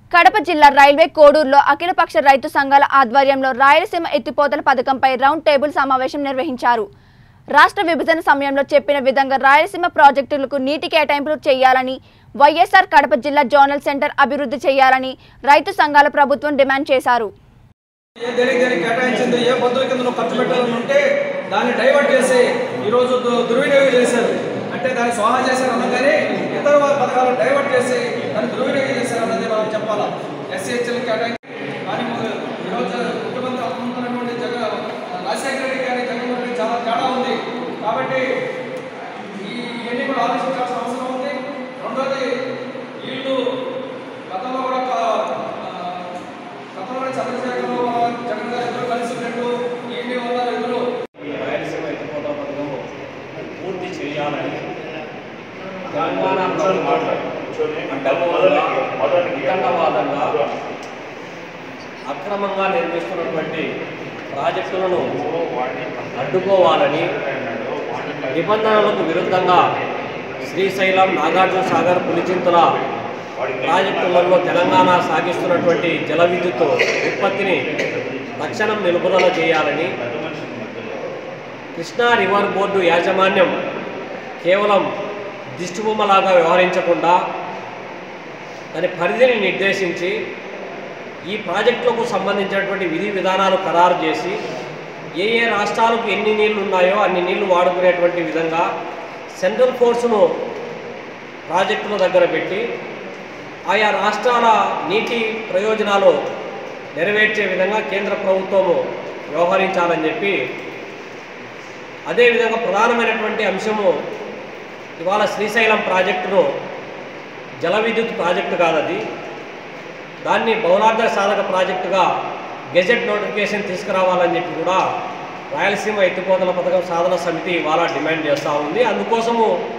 కడప జిల్లా రైల్వే కోడూరులో అఖిలపక్ష రైతు సంఘాల ఆధ్వర్యంలో రాయలసీమ ఎత్తిపోతల పథకంపై రౌండ్ టేబుల్ సమావేశం నిర్వహించారు. రాష్ట్ర విభజన సమయంలో చెప్పిన విధంగా రాయలసీమ ప్రాజెక్టులకు నీటి కేటాయింపులు చేయాలని, వైఎస్ఆర్ కడప జిల్లా జోనల్ సెంటర్ అభివృద్ధి చేయాలని రైతు సంఘాల ప్రభుత్వం డిమాండ్ చేశారు. అంటే దాన్ని స్వాహా చేశారు అనగానే ఇతర పథకాలు డైవర్ట్ చేసి దాన్ని దుర్వినియోగం చేశారు అన్నది మనం చెప్పాలా. ఎస్సీహెచ్ఎల్ కేటాయించి కానీ ఈరోజు ముఖ్యమంత్రి అనుకుంటున్నటువంటి రాజశేఖర రెడ్డి గారి జగన్మోహన్ రెడ్డి చాలా తేడా ఉంది. కాబట్టి ఇవన్నీ కూడా ఆలోచించాల్సిన అవసరం ఉంది. రెండోది వీళ్ళు గతంలో కూడా చంద్రశేఖరరావు జగన్ గారు ఇద్దరు కలిసి ఉన్నట్టు ఏంటి వల్ల ఇద్దరు రాయలసీమ ఎత్తిపోతల పథకం పూర్తి చేయాలని తెలంగాణ వితండవాదంగా అక్రమంగా నిర్మిస్తున్నటువంటి ప్రాజెక్టులను అడ్డుకోవాలని నిబంధనలకు విరుద్ధంగా శ్రీశైలం, నాగార్జున సాగర్, పులిచింతల ప్రాజెక్టులలో తెలంగాణ సాగిస్తున్నటువంటి జల విద్యుత్ ఉత్పత్తిని తక్షణం నిలుపుదల చేయాలని, కృష్ణా రివర్ బోర్డు యాజమాన్యం కేవలం దిష్టిబొమ్మలాగా వ్యవహరించకుండా దాని పరిధిని నిర్దేశించి ఈ ప్రాజెక్టులకు సంబంధించినటువంటి విధి విధానాలు ఖరారు చేసి ఏ రాష్ట్రాలకు ఎన్ని నీళ్లు ఉన్నాయో అన్ని నీళ్లు వాడుకునేటువంటి విధంగా సెంట్రల్ ఫోర్స్ను ప్రాజెక్టుల దగ్గర పెట్టి ఆయా రాష్ట్రాల నీటి ప్రయోజనాలు నెరవేర్చే విధంగా కేంద్ర ప్రభుత్వము వ్యవహరించాలని చెప్పి, అదేవిధంగా ప్రధానమైనటువంటి అంశము ఇవాళ శ్రీశైలం ప్రాజెక్టును జల విద్యుత్ ప్రాజెక్టు కాదది, దాన్ని బహుళార్థ సాధక ప్రాజెక్టుగా గెజెట్ నోటిఫికేషన్ తీసుకురావాలని చెప్పి కూడా రాయలసీమ ఎత్తిపోతల పథకం సాధన సమితి ఇవాళ డిమాండ్ చేస్తూ ఉంది. అందుకోసము